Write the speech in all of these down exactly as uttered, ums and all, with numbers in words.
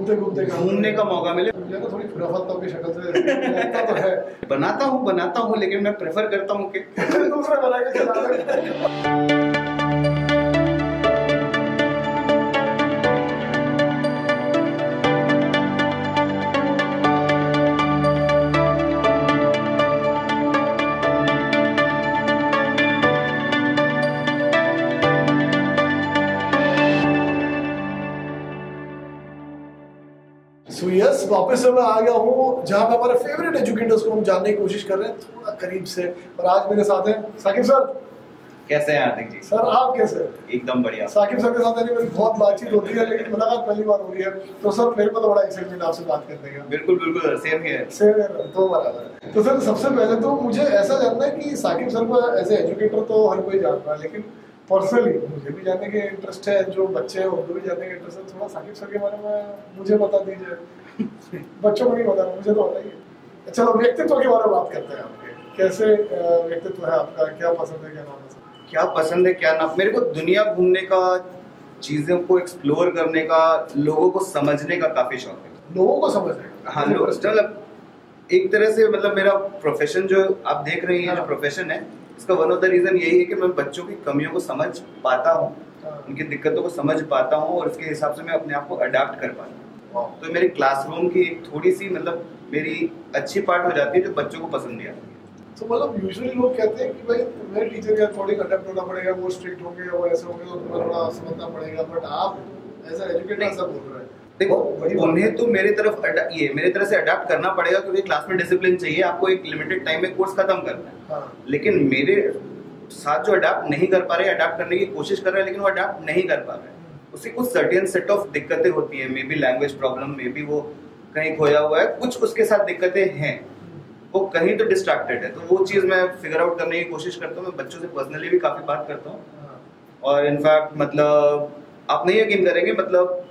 घूमते घूमते घूमने का मौका मिले। मुझे ना थोड़ी खुराफातों की शक्ल से लगता तो है। बनाता हूँ बनाता हूँ लेकिन मैं प्रेफर करता हूँ कि दूसरा बना के चला रहे। So yes, वापस से मैं आ गया हूँ जहाँ पे हमारे फेवरेट एजुकेटर्स को हम जानने की कोशिश कर रहे हैं थोड़ा करीब से। और आज मेरे साथ हैं साकिब सर। कैसे हैं हार्दिक जी? सर आप कैसे? एकदम बढ़िया। साकिब सर के साथ मेरी बहुत बातचीत होती है लेकिन मुलाकात पहली बार हो रही है, तो सर मेरे को तो बड़ा एक्साइटमेंट आपसे बात करने का। बिल्कुल बिल्कुल सेम है सेम है तो बराबर है। तो सर सबसे पहले तो मुझे ऐसा जानना है कि साकिब सर को एज ए एजुकेटर तो हर कोई जानता है, लेकिन पर्सनली मुझे भी जानने के इंटरेस्ट है, जो बच्चे हैं उनको भी जानने के इंटरेस्ट है। थोड़ा साकिब सर के बारे में मुझे बता दीजिए। बच्चों को नहीं पता, मुझे तो पता ही है। चलो व्यक्तित्व के बारे में बात करते हैं। आपके कैसे व्यक्तित्व है आपका, क्या पसंद है क्या नाम है? क्या पसंद है क्या ना, मेरे को दुनिया घूमने का, चीजों को एक्सप्लोर करने का, लोगों को समझने का काफी शौक है। लोगों को समझने का? हाँ, लोग मतलब एक तरह से मतलब मेरा प्रोफेशन जो आप देख रही हैं, जो प्रोफेशन है, इसका वन ऑफ द रीजन यही है कि मैं बच्चों की कमियों को समझ पाता हूँ, उनकी दिक्कतों को समझ पाता हूँ और उसके हिसाब से मैं अपने आप को अडाप्ट कर पाता हूँ। तो मेरे क्लासरूम की एक थोड़ी सी मतलब मेरी अच्छी पार्ट हो जाती है जो बच्चों को पसंद नहीं आती है। तो मतलब यूजुअली लोग कहते हैं कि भाई मेरे टीचर या थोड़ी अडैप्ट होना पड़ेगा, वो स्ट्रिक्ट होंगे, वो ऐसे होंगे तो तुम्हें थोड़ा समझना पड़ेगा, बट आप एज अ एजुकेटर ऐसा बोल रहे हैं। देखो, उन्हें तो मेरी तरफ ये मेरी तरह से अडैप्ट करना पड़ेगा क्योंकि क्लास में डिसिप्लिन चाहिए, आपको एक लिमिटेड टाइम में कोर्स खत्म करना है। हाँ। लेकिन मेरे साथ जो अडैप्ट नहीं कर पा रहे, अडैप्ट करने की कोशिश कर रहे हैं लेकिन वो अडैप्ट नहीं कर पा रहे, उसकी कुछ सर्टेन सेट ऑफ दिक्कतें होती है। Maybe language problem, maybe वो कहीं खोया हुआ है, कुछ उसके साथ दिक्कतें हैं, वो कहीं तो डिस्ट्रैक्टेड है। तो वो चीज़ मैं फिगर आउट करने की कोशिश करता हूँ। मैं बच्चों से पर्सनली भी काफ़ी बात करता हूँ और इनफैक्ट मतलब आप नहीं यकीन करेंगे, मतलब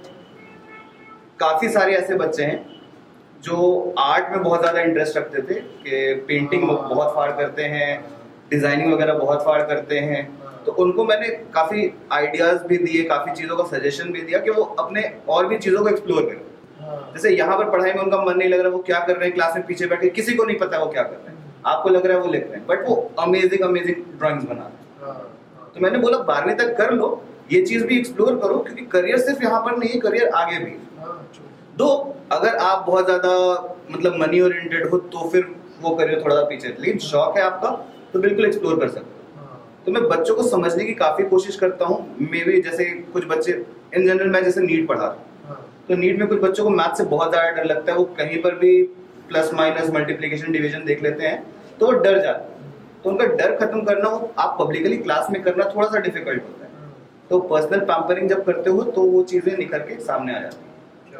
काफ़ी सारे ऐसे बच्चे हैं जो आर्ट में बहुत ज़्यादा इंटरेस्ट रखते थे, कि पेंटिंग बहुत फाड़ करते हैं, डिज़ाइनिंग वगैरह बहुत फाड़ करते हैं। तो उनको मैंने काफ़ी आइडियाज़ भी दिए, काफ़ी चीज़ों का सजेशन भी दिया कि वो अपने और भी चीज़ों को एक्सप्लोर करें। जैसे यहाँ पर पढ़ाई में उनका मन नहीं लग रहा, वो क्या कर रहे हैं क्लास में पीछे बैठे, किसी को नहीं पता वो क्या कर रहे हैं, आपको लग रहा है वो लिख रहे हैं, बट वो अमेजिंग अमेजिंग ड्राइंग्स बना रहे हैं। तो मैंने बोला बारहवीं तक कर लो, ये चीज़ भी एक्सप्लोर करो, क्योंकि करियर सिर्फ यहाँ पर नहीं है, करियर आगे भी। दो अगर आप बहुत ज्यादा मतलब मनी ओरिएंटेड हो तो फिर वो करियर थोड़ा पीछे, लेकिन शौक है आपका तो बिल्कुल एक्सप्लोर कर सकते हो। तो मैं बच्चों को समझने की काफी कोशिश करता हूँ। मे भी जैसे कुछ बच्चे इन जनरल, मैं जैसे नीट पढ़ा रहा हूँ, तो नीट में कुछ बच्चों को मैथ से बहुत ज्यादा डर लगता है, वो कहीं पर भी प्लस माइनस मल्टीप्लीकेशन डिवीजन देख लेते हैं तो वो डर जाते हैं। तो उनका डर खत्म करना हो आप पब्लिकली क्लास में करना थोड़ा सा डिफिकल्ट होता है, तो पर्सनल पैम्परिंग जब करते हो तो वो चीजें निकल के सामने आ जाती है।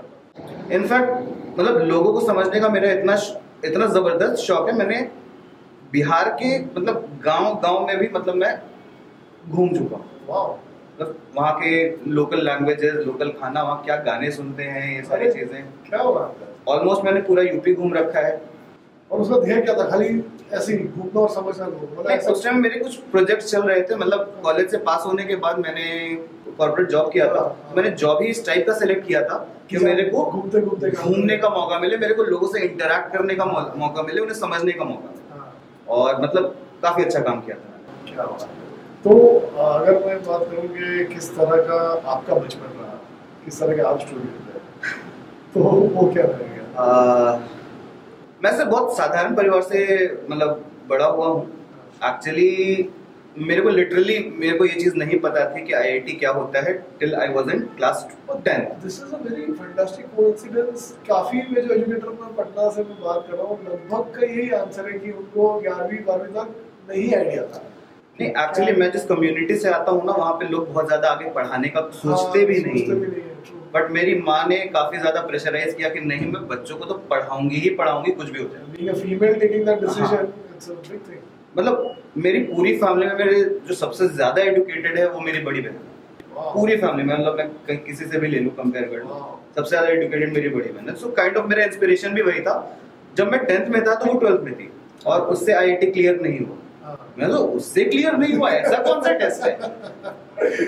इनफैक्ट मतलब लोगों को समझने का मेरा इतना इतना जबरदस्त शौक है, मैंने बिहार के मतलब गांव गांव में भी मतलब मैं घूम चुका हूँ। मतलब वहाँ के लोकल लैंग्वेजेस, लोकल खाना, वहाँ क्या गाने सुनते हैं, ये सारी चीजें क्या हो रहा है। ऑलमोस्ट मैंने पूरा यूपी घूम रखा है। और उसका ध्येय क्या था? खाली ऐसे ही घूमना और समझना? मतलब उस टाइम मेरे कुछ प्रोजेक्ट्स चल रहे थे, मतलब कॉलेज से पास होने के बाद मैंने कॉर्पोरेट जॉब किया था। मैंने जॉब ही इस टाइप का सिलेक्ट किया था कि मेरे को घूमते घूमते घूमने का मौका मिले, मेरे को लोगों से इंटरेक्ट करने का मौका मिले, उन्हें समझने का मौका मिले, और मतलब काफी अच्छा काम किया था। क्या बात है। तो अगर मैं बात करूँ कि किस तरह का आपका बचपन रहा, किस तरह के आप स्टोरी है, तो वो क्या रहेगा? मैं से बहुत साधारण परिवार से मतलब बड़ा हुआ हूँ। एक्चुअली मेरे को लिटरली मेरे को ये चीज नहीं पता थी कि आईआईटी क्या होता है till I was in class tenth. This is a very fantastic coincidence. काफी में जो एजुकेटर में पटना से मैं बात कर रहा हूँ, लगभग का यही आंसर है कि उनको ग्यारहवीं बारहवीं तक नहीं आइडिया था। नहीं, एक्चुअली मैं जिस कम्युनिटी से आता हूँ ना, वहाँ पे लोग बहुत ज्यादा आगे पढ़ाने का सोचते भी नहीं, बट मेरी माँ ने काफी ज्यादा प्रेशराइज किया कि नहीं, मैं बच्चों को तो पढ़ाऊंगी ही पढ़ाऊंगी, कुछ भी हो जाए। Being a female taking that decision, it's a big thing. मतलब मेरी पूरी फैमिली में मेरे जो सबसे ज्यादा एजुकेटेड है वो मेरी बड़ी बहन। पूरी फैमिली में मतलब मैं कहीं किसी से भी ले लूं कंपेयर कर लूं, सबसे ज्यादा एजुकेटेड मेरी बड़ी बहन है। सो काइंड ऑफ मेरा इंस्पिरेशन भी वही था। जब मैं टेंथ में था तो वो ट्वेल्थ में थी और उससे आईआईटी क्लियर नहीं हुआ। मैं तो उससे क्लियर नहीं हुआ, ऐसा कौन सा टेस्ट है।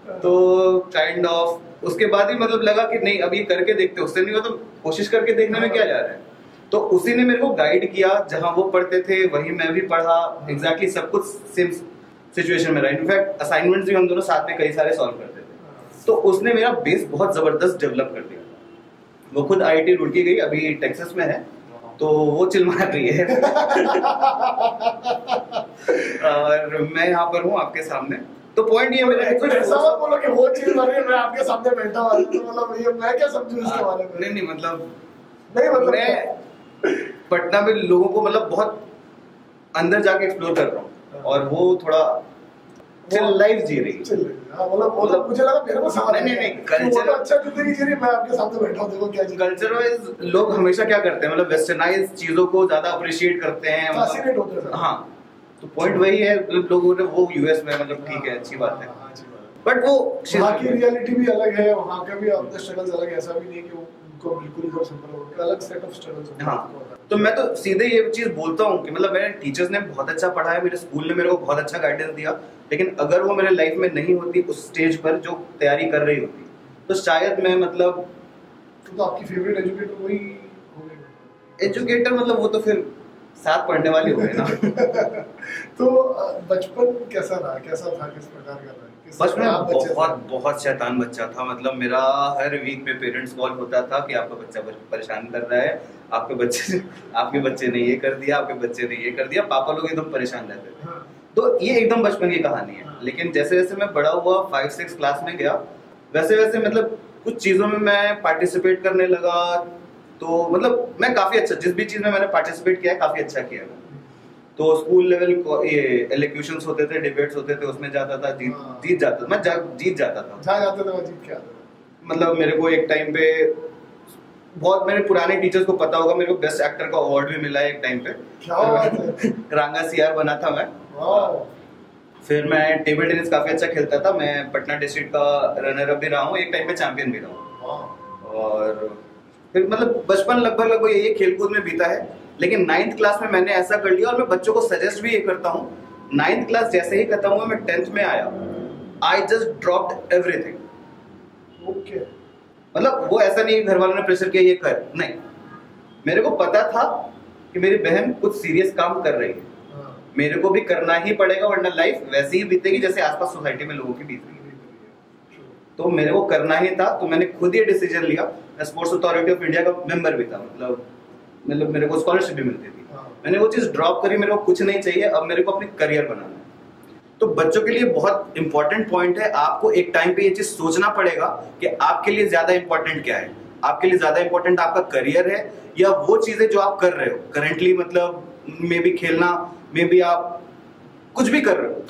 तो काइंड ऑफ उसके बाद ही मतलब लगा कि नहीं अब ये करके देखते, उससे नहीं हो तो कोशिश करके देखने में क्या जा रहा है। तो उसी ने मेरे को गाइड किया, जहां वो पढ़ते थे वहीं मैं भी पढ़ा, एग्जैक्टली सब कुछ सेम सिचुएशन में रहा। इनफैक्ट असाइनमेंट्स भी हम दोनों साथ में कई सारे सॉल्व करते थे। तो उसने मेरा बेस बहुत जबरदस्त डेवलप कर दिया। वो खुद आई आई टी रुड़की गई, अभी टेक्सास में है, तो वो चिल मार रही है और मैं यहाँ पर हूँ आपके सामने। तो पॉइंट ये मेरा कुछ ऐसा मत बोलो कि वो चीज मार रही है मैं आपके सामने बैठा हुआ हूँ, तो मतलब ये मैं क्या समझूं इसके बारे में? नहीं नहीं मतलब नहीं मतलब मैं पटना में लोगों को मतलब बहुत अंदर जाके एक्सप्लोर कर रहा हूँ और वो थोड़ा चिल लाइफ जी रही है। हाँ मतलब मतलब मुझे लगा मेरे को समझ नहीं नहीं कल्चर अच्छा जिंदगी जी रही, मैं आपके सामने बैठा हूँ, देखो क्या कल्चर वाइज लोग हमेशा क्या करते हैं, मतलब वेस्टर्नाइज चीजों को ज्यादा अप्रिशिएट करते हैं, फैसिनेट होते हैं। हाँ तो पॉइंट वही है, लोगों ने वो यूएस में मतलब ठीक है अच्छी बात है, बट वो वहाँ की रियलिटी भी अलग है, वहाँ का भी अपने स्ट्रगल्स अलग है, ऐसा भी नहीं कि उनको बिल्कुल ही सिंपल हो, अलग सेट ऑफ स्ट्रगल्स होते हैं। हाँ तो मैं तो सीधे ये चीज बोलता हूँ कि मतलब मेरे टीचर्स ने बहुत अच्छा पढ़ाया, मेरे स्कूल ने मेरे को बहुत अच्छा गाइडेंस दिया, लेकिन अगर वो मेरे लाइफ में नहीं होती उस स्टेज पर जो तैयारी कर रही होती तो शायद मैं मतलब तो आपकी फेवरेट एजुकेटर वही होंगे? एजुकेटर मतलब वो तो फिर साथ पढ़ने वाले हो गए ना। तो बचपन कैसा रहा, कैसा था, किस प्रकार का था? बचपन में बहुत बहुत शैतान बच्चा था, मतलब मेरा हर वीक में पेरेंट्स कॉल होता था कि आपका बच्चा परेशान कर रहा है, आपके बच्चे आपके बच्चे ने ये कर दिया, आपके बच्चे ने ये कर दिया, पापा लोग एकदम परेशान रहते थे। हाँ। तो ये एकदम बचपन की कहानी है। हाँ। लेकिन जैसे जैसे मैं बड़ा हुआ, फाइव सिक्स क्लास में गया, वैसे वैसे मतलब कुछ चीजों में मैं पार्टिसिपेट करने लगा, तो मतलब मैं काफी अच्छा, जिस भी चीज में मैंने पार्टिसिपेट किया है काफी अच्छा किया है। तो स्कूल लेवल ये एलोक्यूशंस होते थे, डिबेट्स होते थे, उसमें जाता था, जीत हाँ। जीत जाता मैं जा, जीत जाता था जा जाते थे जीत क्या मतलब मेरे को एक टाइम पे बहुत मेरे पुराने टीचर्स को पता होगा, मेरे को बेस्ट एक्टर का अवार्ड भी मिला है एक टाइम पे। क्या रांगा सीआर बना था मैं। फिर मैं टेबल टेनिस काफी अच्छा खेलता था, मैं पटना डिस्ट्रिक्ट का रनर अप भी रहा हूँ, एक टाइम पे चैंपियन भी रहा हूँ। और फिर मतलब बचपन लगभग लगभग ये खेलकूद में बीता है। लेकिन नाइन्थ क्लास में मैंने ऐसा कर लिया, और मैं बच्चों को सजेस्ट भी ये करता हूँ, नाइन्थ क्लास जैसे ही खत्म हुआ मैं टेंथ में आया, I just dropped everything. Okay मतलब वो ऐसा नहीं घर वालों ने प्रेशर किया ये कर, नहीं, मेरे को पता था कि मेरी बहन कुछ सीरियस काम कर रही है, मेरे को भी करना ही पड़ेगा, वरना लाइफ वैसे ही बीतेगी जैसे आसपास सोसाइटी में लोगों की बीत रही है। तो मेरे को करना ही था, तो मैंने खुद ये डिसीजन लिया। मैं स्पोर्ट्स अथॉरिटी ऑफ इंडिया का मेंबर भी था, मतलब मतलब मेरे को स्कॉलरशिप भी मिलती थी। मैंने वो चीज ड्रॉप करी, मेरे को कुछ नहीं चाहिए, अब मेरे को अपनी करियर बनाना है। तो बच्चों के लिए बहुत इंपॉर्टेंट पॉइंट है, आपको एक टाइम पे ये चीज सोचना पड़ेगा कि आपके लिए ज्यादा इंपॉर्टेंट क्या है। आपके लिए ज्यादा इंपॉर्टेंट आपका करियर है या वो चीजें जो आप कर रहे हो करेंटली, मतलब मे बी खेलना, मे बी आप कुछ भी कर रहे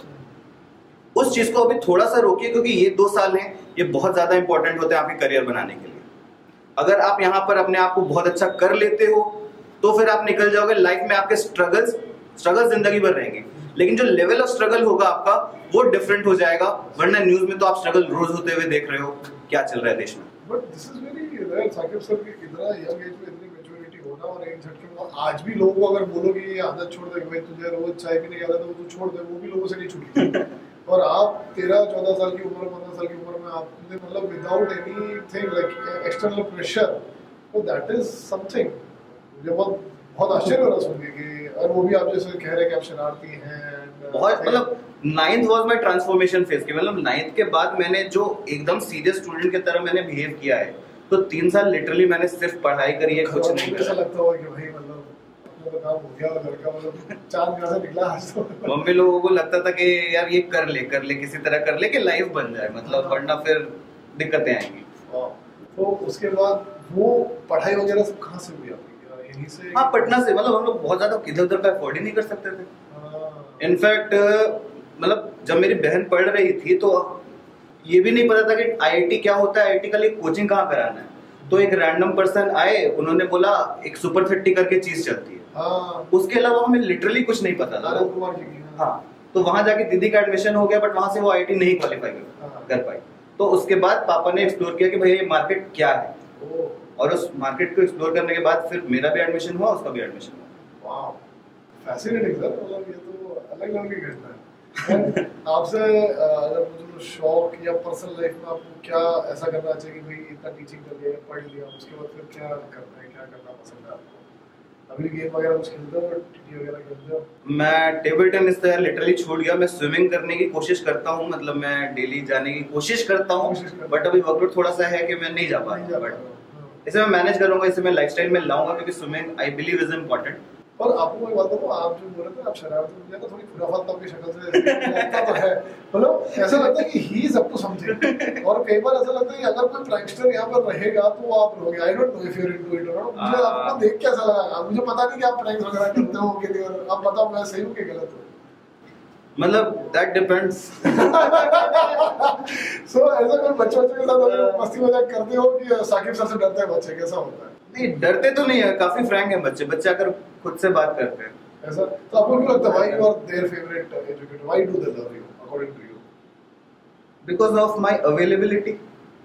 हो, उस चीज को अभी थोड़ा सा रोकिए, क्योंकि ये दो साल हैं, ये बहुत ज्यादा इंपॉर्टेंट होते हैं आपके करियर बनाने के लिए। अगर आप यहाँ पर अपने आप को बहुत अच्छा कर लेते हो तो फिर आप निकल जाओगे, लाइफ में आपके स्ट्रगल्स स्ट्रगल्स जिंदगी भर रहेंगे, लेकिन जो लेवल ऑफ स्ट्रगल होगा आपका वो डिफरेंट हो जाएगा। वरना न्यूज में तो आप स्ट्रगल रोज होते हुए देख रहे हो, क्या चल रहा है देश में। But this is very rare Saqib sir कि इतना यंग एज में इतनी मैच्योरिटी होना, और एक झटके में आज भी लोगों को अगर बोलो कि ये आदत छोड़ दे, भाई तुझे रोज चाय पीने की आदत है तो तू छोड़ दे, वो भी लोगों से नहीं छूटी। और आप तेरह चौदह साल की उम्र, पंद्रह साल की उम्र में आपने मतलब without anything like external pressure, तो दैट इज समथिंग मुझे बहुत बहुत आश्चर्य हो रहा सुन के कि, और वो भी आप जैसे कह रहे हैं कि आप शरारती हैं बहुत, मतलब ninth was my transformation phase की, मतलब नाइन्थ के बाद मैंने जो एकदम सीरियस स्टूडेंट की तरह मैंने बिहेव किया है, तो तीन साल लिटरली मैंने सिर्फ पढ़ाई करी है, कुछ नहीं ऐसा लगता होगा कि भाई मतलब अपना काम हो गया, लड़का मतलब चांद कहां से निकला आज तो। मम्मी लोगों को लगता था कि यार ये कर ले कर ले किसी तरह कर ले कि लाइफ बन जाए, मतलब वरना फिर दिक्कतें आएंगी। तो उसके बाद वो पढ़ाई वगैरह सब कहाँ से हुई आपकी? यहीं से? हाँ पटना से, मतलब हम लोग बहुत ज्यादा इधर उधर का अफोर्ड ही नहीं कर सकते थे। इनफैक्ट मतलब जब मेरी बहन पढ़ रही थी तो ये भी नहीं पता था कि आईआईटी क्या होता है, आईआईटी का लिए कोचिंग कहाँ कराना है। तो एक रैंडम पर्सन आए, उन्होंने बोला एक सुपर थर्टी करके चीज चलती है, हाँ। उसके अलावा हमें लिटरली कुछ नहीं पता था। हाँ तो वहां जाके दीदी का एडमिशन हो गया, बट वहां से वो आईआईटी नहीं क्वालिफाई कर पाई। तो उसके बाद पापा ने एक्सप्लोर किया कि भाई ये मार्केट क्या है, और उस मार्केट को एक्सप्लोर करने के बाद फिर मेरा भी एडमिशन हुआ, उसका भी एडमिशन हुआ। वाओ फैसिनेटिंग सर, मतलब ये तो अलग लेवल की घटना है। आपसे अगर मुझे शौक या पर्सनल लाइफ में आपको क्या ऐसा करना चाहिए कि भाई इतना टीचिंग कर लिया, पढ़ लिया, उसके बाद फिर क्या करना है, क्या करना पसंद है आपको? अभी गेम वगैरह कुछ खेलते हो, टीटी वगैरह खेलते हो? मैं टेबल टेनिस तो लिटरली छूट गया। मैं स्विमिंग करने की कोशिश करता हूँ, मतलब मैं डेली जाने की कोशिश करता हूँ, बट अभी वर्कलोड थोड़ा सा है कि मैं नहीं जा पा रहा, बट इसे मैं मैनेज करूंगा, इसे मैं लाइफस्टाइल में लाऊंगा, क्योंकि swimming I believe is important. और आपको मैं बात बताऊं, आप जो बोल रहे थे आप शरारत में ना थोड़ी खुराफात आपकी शक्ल से लगता तो है, मतलब ऐसा लगता है कि he is up to something. और कई बार ऐसा लगता है कि अगर कोई प्रैंकस्टर यहाँ पर रहेगा तो आप रहोगे। I don't know if you are into it और नॉट। मुझे आपको देख के ऐसा लगा, मुझे पता नहीं कि आप प्रैंक्स वगैरह करते हो कि नहीं, और आप बताओ मैं सही हूँ कि गलत हूँ? मतलब दैट डिपेंड्स। सो ऐसा कोई बच्चे बच्चे के साथ मस्ती मजाक करते हो कि साकिब सर से डरते हैं बच्चे, कैसा होता है? नहीं, डरते तो नहीं है, काफी फ्रैंक है बच्चे। बच्चे अगर खुद से बात करते हैं ऐसा, तो आपको क्यों लगता है why you are their favourite educator, why do they love you according to you? Because of my availability.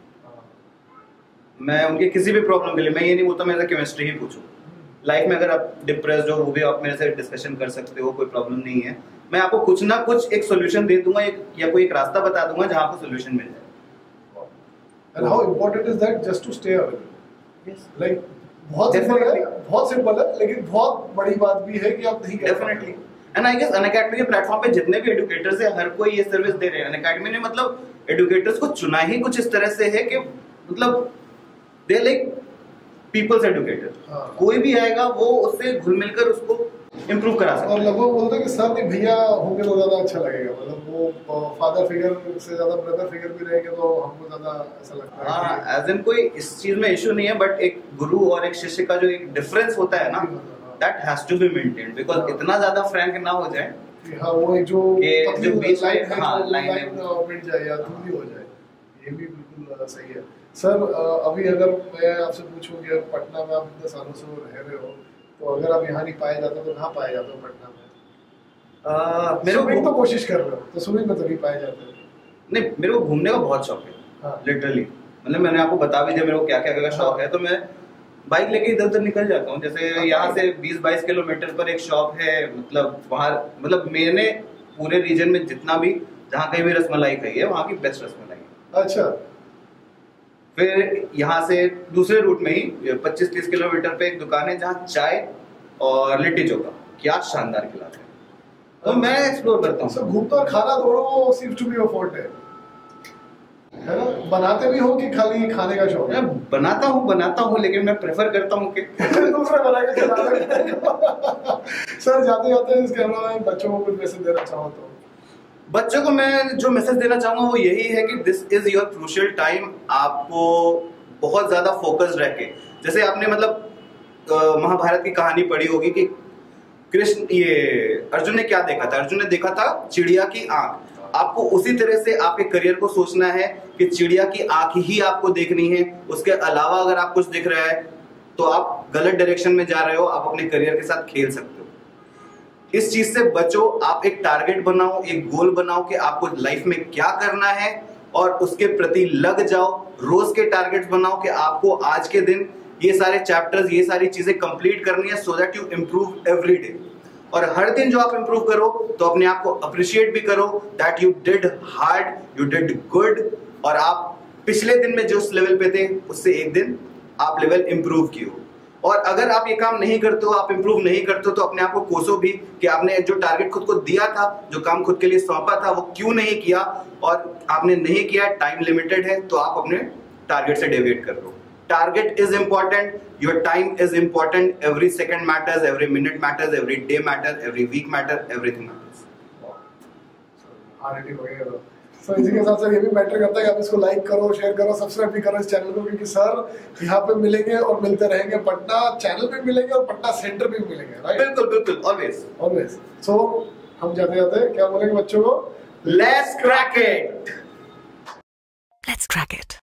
मैं उनके किसी भी प्रॉब्लम के लिए, मैं ये नहीं बोलता मेरा केमिस्ट्री ही पूछो, लाइफ में अगर आप डिप्रेस्ड हो वो भी आप मेरे से डिस्कशन कर सकते हो, कोई प्रॉब्लम नहीं है। मैं आपको कुछ ना कुछ एक सॉल्यूशन दे दूंगा, एक या कोई एक रास्ता बता दूंगा जहां आपको सॉल्यूशन मिल जाए। And how important is that just to stay available? Yes, like बहुत सिंपल है, बहुत सिंपल है, लेकिन बहुत बड़ी बात भी है कि आप नहीं कर पाते। Definitely. And I guess Unacademy के प्लेटफॉर्म पे जितने भी एजुकेटर्स हैं, हर कोई ये सर्विस दे रहे हैं। अनअकैडमी ने मतलब एजुकेटर्स को चुना ही कुछ इस तरह से है कि मतलब दे लाइक पीपल्स एजुकेटर। कोई भी आएगा वो उससे घुल मिलकर उसको इम्प्रूव करा सकता है। और लगभग बोलते हैं कि सर नहीं भैया होंगे तो ज्यादा अच्छा लगेगा, मतलब वो फादर फिगर से ज्यादा ब्रदर फिगर भी रहेंगे तो हमको ज्यादा ऐसा लगता है। हाँ, एज इन कोई इस चीज में इशू नहीं है, बट एक गुरु और एक शिष्य का जो एक डिफरेंस होता है ना, that has to be maintained, because इतना ज्यादा फ्रैंक ना हो जाए। हाँ, वो एक जो जो बीच लाइन है, हाँ, लाइन मिट जाए या दूरी हो जाए, ये भी बिल्कुल सही है। सर अभी अगर मैं आपसे पूछूं कि पटना में आप इतने सालों से रह रहे हो, तो अगर आप यहाँ नहीं पाए जाते तो कहाँ पाए जाते हो पटना में? आ, मेरे को तो कोशिश कर रहे हो, तो स्विमिंग में तो नहीं पाए जाते? नहीं, मेरे को घूमने का बहुत शौक है। हाँ। लिटरली मतलब मैंने आपको बता भी दिया मेरे को क्या क्या का शौक है। तो मैं बाइक लेके इधर उधर निकल जाता हूँ। जैसे यहाँ से बीस बाईस किलोमीटर पर एक शॉप है, मतलब वहाँ मतलब मैंने पूरे रीजन में जितना भी जहाँ कहीं भी रसमलाई खाई है वहाँ की बेस्ट रसमलाई है। अच्छा। फिर यहाँ से दूसरे रूट में ही पच्चीस तीस किलोमीटर पे एक दुकान है जहाँ चाय और लिट्टी चोखा क्या शानदार खिलाते हैं, तो मैं एक्सप्लोर करता हूँ। सब घूमता और खाना दोनों seems to be your forte है ना? बनाते भी हो कि खाली खाने का शौक है? बनाता हूँ बनाता हूँ लेकिन मैं प्रेफर करता हूँ कि दूसरा बना के चला सर जाते जाते इस कैमरा में बच्चों को कुछ मैसेज देना चाहो तो? बच्चों को मैं जो मैसेज देना चाहूंगा वो यही है कि this is your crucial time. आपको बहुत ज्यादा फोकस रह के, जैसे आपने मतलब महाभारत की कहानी पढ़ी होगी कि कृष्ण ये अर्जुन ने क्या देखा था? अर्जुन ने देखा था चिड़िया की आंख। आपको उसी तरह से आपके करियर को सोचना है कि चिड़िया की आंख ही आपको देखनी है, उसके अलावा अगर आप कुछ दिख रहा है तो आप गलत डायरेक्शन में जा रहे हो, आप अपने करियर के साथ खेल सकते हो। इस चीज से बचो, आप एक टारगेट बनाओ, एक गोल बनाओ कि आपको लाइफ में क्या करना है और उसके प्रति लग जाओ। रोज के टारगेट्स बनाओ कि आपको आज के दिन ये सारे चैप्टर्स, ये सारी चीजें कंप्लीट करनी है, so that you improve every day. और हर दिन जो आप इम्प्रूव करो तो अपने आप को अप्रिशिएट भी करो that you did hard, you did good, और आप पिछले दिन में जो लेवल पे थे उससे एक दिन आप लेवल इम्प्रूव किए हो। और अगर आप ये काम नहीं करते हो, आप इम्प्रूव नहीं करते हो, तो अपने आप को कोसो भी कि आपने जो टारगेट खुद को दिया था, जो काम खुद के लिए सौंपा था, वो क्यों नहीं किया। और आपने नहीं किया, टाइम लिमिटेड है, तो आप अपने टारगेट से डेविएट कर दो। Target is important, your time is important, every second matters, every minute matters, every day matters, every week matter, everything matters. तो इसी के साथ सर ये भी मैटर करता है कि आप इसको लाइक करो, शेयर करो, सब्सक्राइब भी करो इस चैनल को, क्योंकि सर यहाँ पे मिलेंगे और मिलते रहेंगे। पटना चैनल पे मिलेंगे और पटना सेंटर पे भी मिलेंगे, राइट? बिल्कुल बिल्कुल, ऑलवेज ऑलवेज। सो हम जाते जाते क्या बोलेंगे बच्चों को? Let's crack it, let's crack it.